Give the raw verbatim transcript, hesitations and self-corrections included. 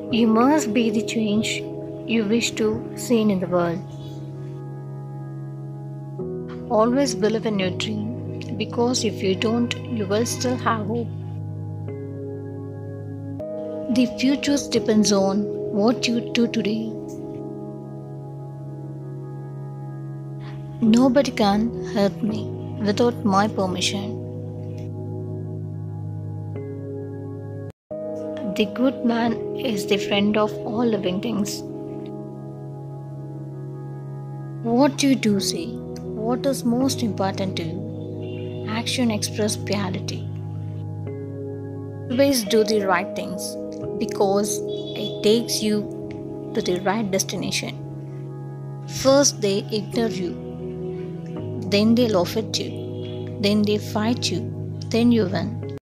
You must be the change you wish to see in the world. Always believe in your dream because if you don't, you will still have hope. The future depends on what you do today. Nobody can hurt me without my permission. The good man is the friend of all living things. What you do say, what is most important to you? Action express reality. Always do the right things because it takes you to the right destination. First they ignore you, then they laugh at you, then they fight you, then you win.